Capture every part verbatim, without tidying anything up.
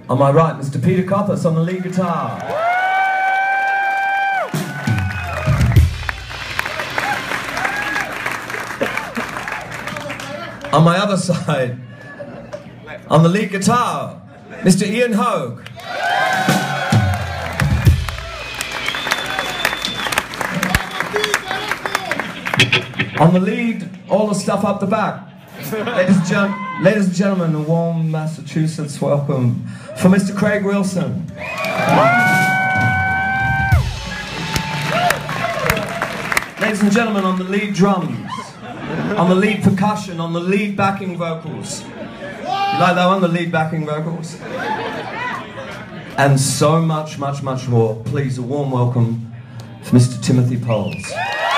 On my right, Mister Peter Koppes on the lead guitar. On my other side, on the lead guitar, Mister Ian Hogue. On the lead, all the stuff up the back. Ladies and, gen ladies and gentlemen, a warm Massachusetts welcome for Mister Craig Wilson. Ladies and gentlemen, on the lead drums, on the lead percussion, on the lead backing vocals. You like that one, the lead backing vocals? And so much, much, much more. Please, a warm welcome for Mister Timothy Poles.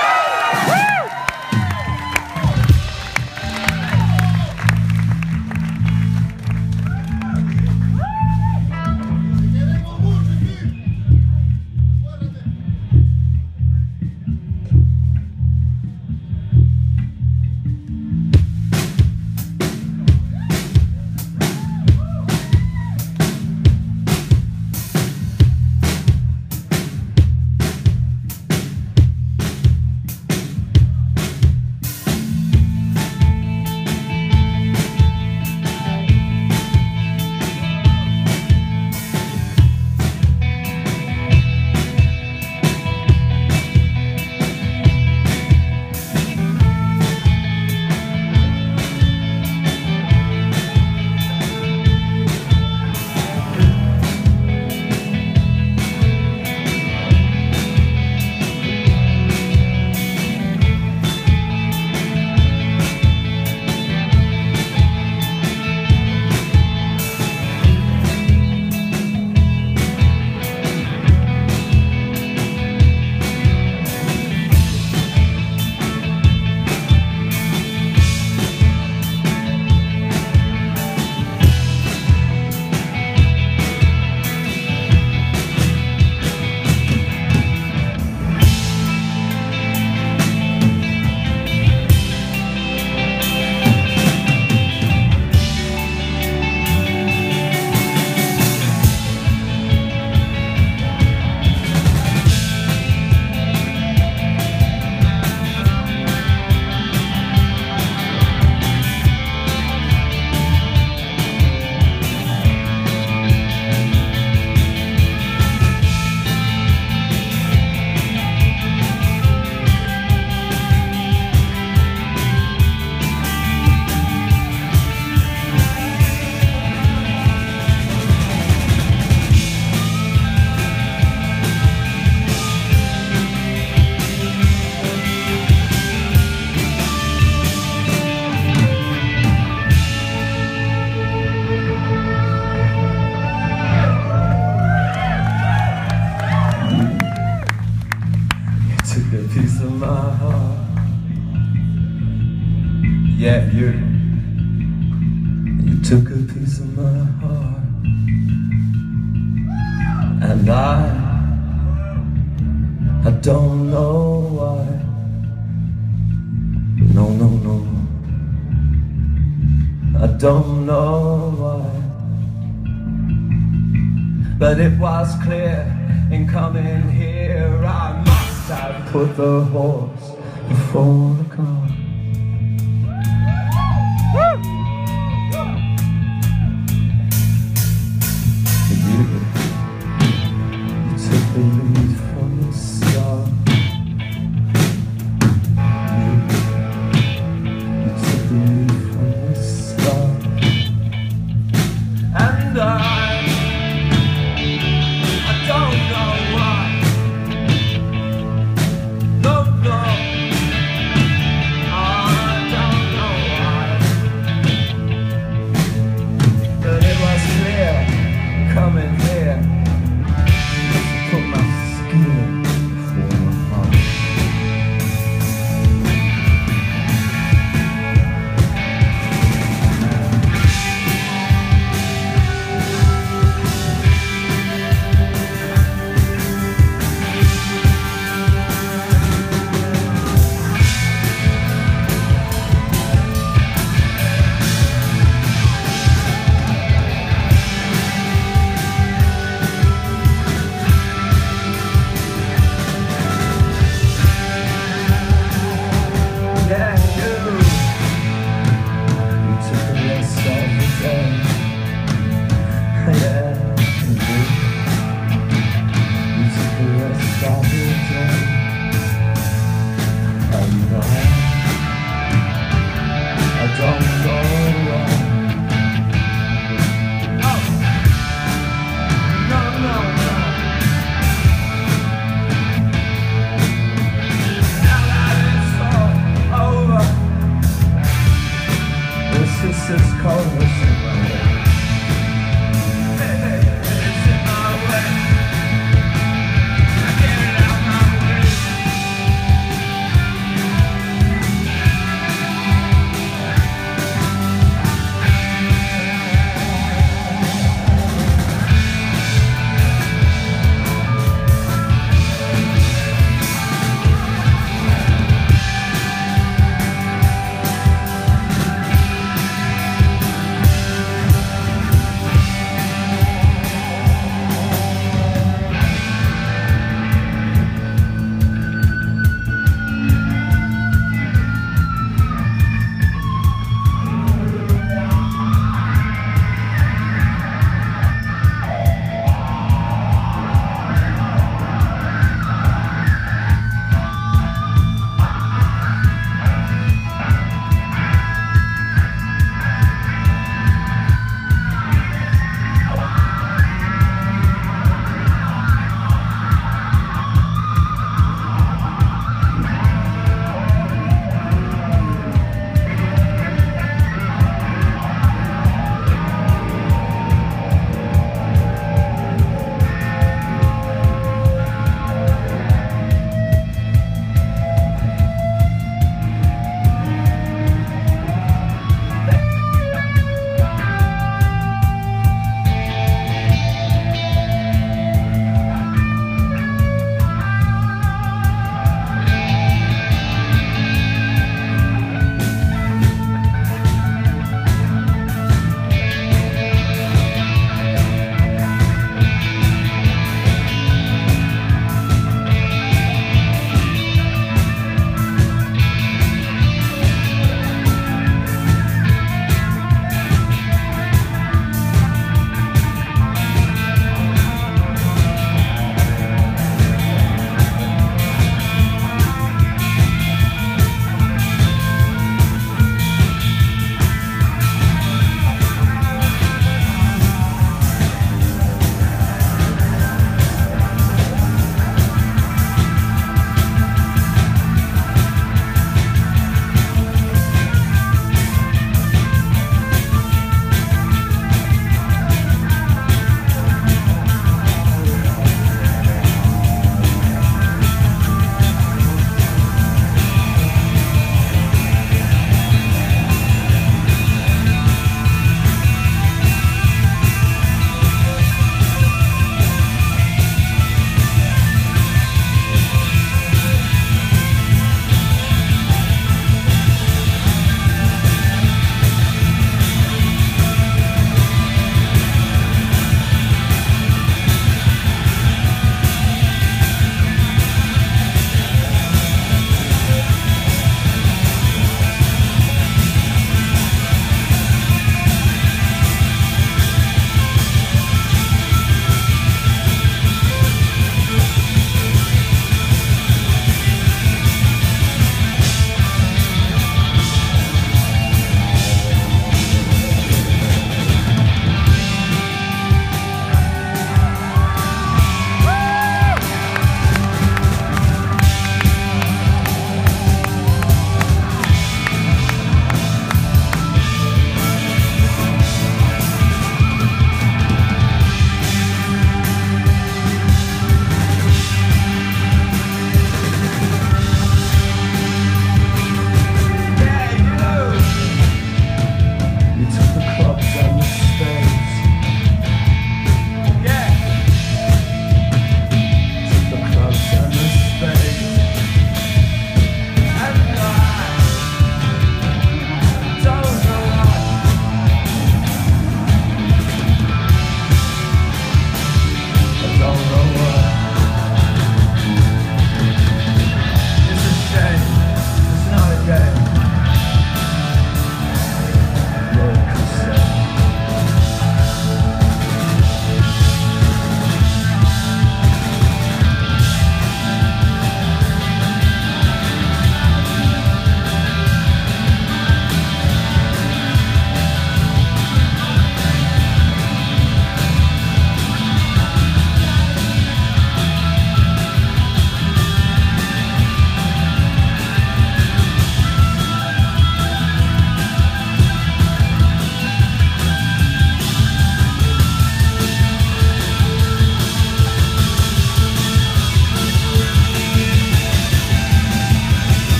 Piece of my heart. Yeah, you. You took a piece of my heart, and I, I don't know why. No, no, no. I don't know why. But it was clear in coming here, I must have put the horse before the car. You, you took the lead from the start. You, you took the lead from the start. And I